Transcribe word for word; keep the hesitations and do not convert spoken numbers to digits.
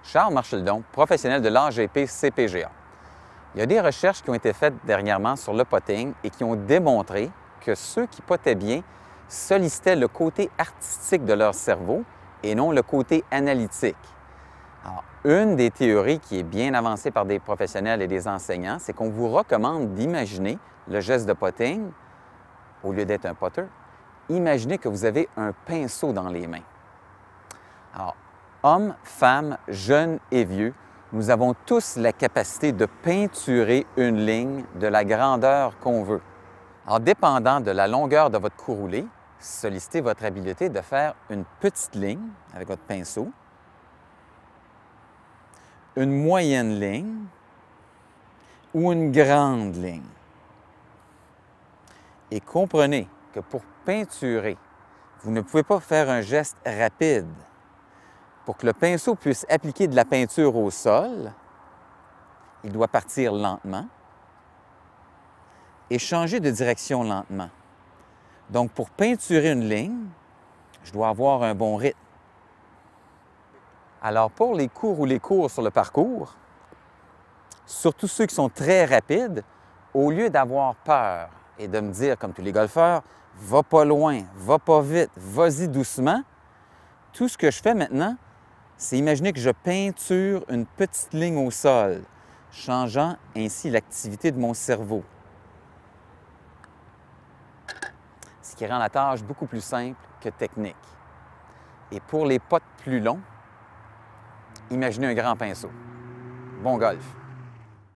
Charles Marcheldon, professionnel de l'A G P C P G A. Il y a des recherches qui ont été faites dernièrement sur le potting et qui ont démontré que ceux qui potaient bien sollicitaient le côté artistique de leur cerveau et non le côté analytique. Alors, une des théories qui est bien avancée par des professionnels et des enseignants, c'est qu'on vous recommande d'imaginer le geste de potting, au lieu d'être un potter, imaginez que vous avez un pinceau dans les mains. Alors, hommes, femmes, jeunes et vieux, nous avons tous la capacité de peinturer une ligne de la grandeur qu'on veut. Alors, dépendant de la longueur de votre coup roulé, sollicitez votre habileté de faire une petite ligne avec votre pinceau, une moyenne ligne ou une grande ligne. Et comprenez que pour peinturer, vous ne pouvez pas faire un geste rapide. Pour que le pinceau puisse appliquer de la peinture au sol, il doit partir lentement et changer de direction lentement. Donc, pour peinturer une ligne, je dois avoir un bon rythme. Alors, pour les coups roulés courts sur le parcours, surtout ceux qui sont très rapides, au lieu d'avoir peur et de me dire, comme tous les golfeurs, « va pas loin, va pas vite, vas-y doucement », tout ce que je fais maintenant, c'est imaginer que je peinture une petite ligne au sol, changeant ainsi l'activité de mon cerveau. Ce qui rend la tâche beaucoup plus simple que technique. Et pour les potes plus longs, imaginez un grand pinceau. Bon golf!